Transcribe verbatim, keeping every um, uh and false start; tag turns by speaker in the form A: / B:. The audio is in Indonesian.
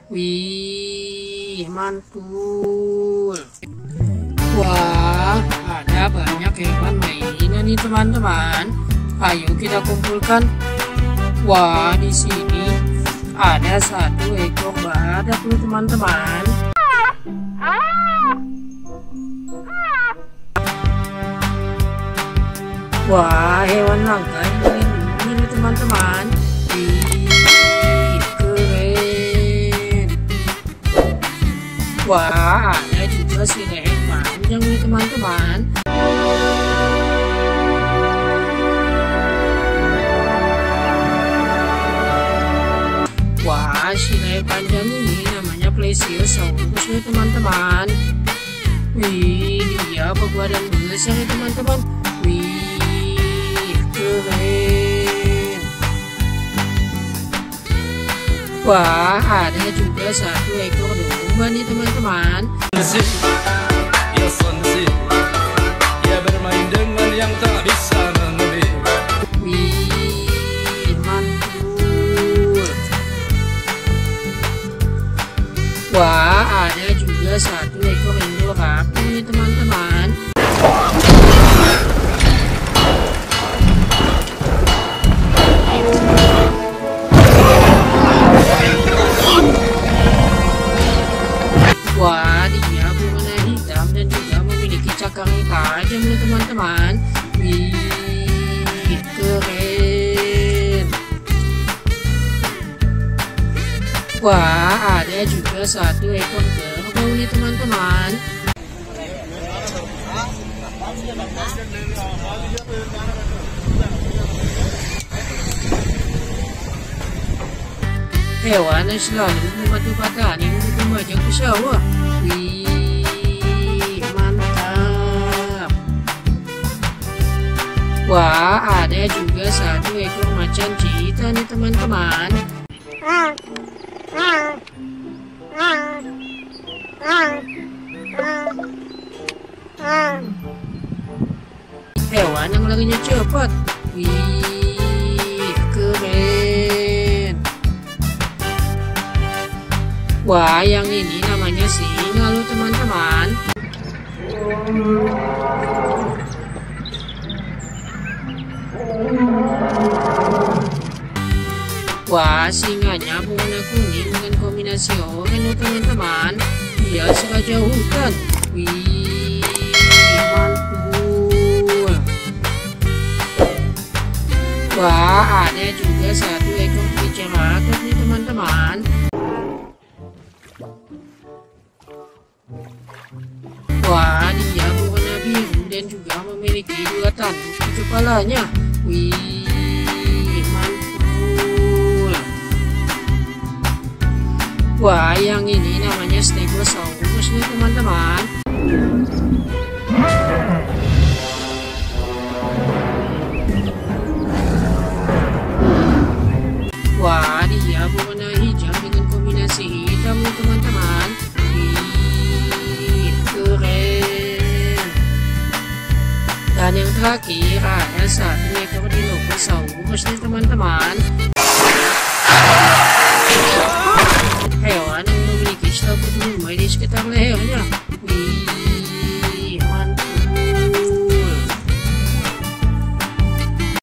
A: Wih, mantul. Wah, ada banyak hewan mainan nih teman-teman. Ayo kita kumpulkan. Wah, di sini ada satu ekor badak loh teman-teman. Wah, hewan langka ini nih teman-teman. Wih, keren. Wah, ada juga si leher panjang nih teman-teman. Wah, si leher panjang ini namanya Plesiosaurus nih teman-teman. Wih, dia berbadan besar nih teman-teman. Wih, keren. Wah, ada juga satu ekor domba nih teman-teman.
B: Ya bermain dengan yang tak bisa mengerti.
A: Wih, mantul. Wah, ada juga satu ekor Indoraptor nih teman-teman. Wah, dia berwarna hitam dan juga memiliki cakar yang tajam nih teman-teman. Wih, keren. Wah, ada juga satu ekor kerbau nih teman-teman. Hewan yang selalu membantu petani untuk memajang ke sawah. Wih, mantap. Wah, ada juga satu ekor macan cita nih teman-teman. Hewan yang larinya cepat. Wih, keren. Wah, yang ini namanya singa loh teman-teman. Wah, singanya berwarna kuning dengan kombinasi oranye loh teman-teman. Dia si raja hutan. Wih, mantul. Wah, ada juga satu ekor triceratops nih teman-teman. Wah, dia berwarna biru dan juga memiliki dua tanduk di kepalanya. Wih, mantul. Wah, yang ini namanya Stegosaurus nih teman-teman. Wah, dia berwarna hijau dengan kombinasi hitam nih teman-teman. Keren. Dan yang terakhir ada satu ekor Dilophosaurus nih teman-teman. Hewan yang memiliki seratus lumai di sekitar lehernya.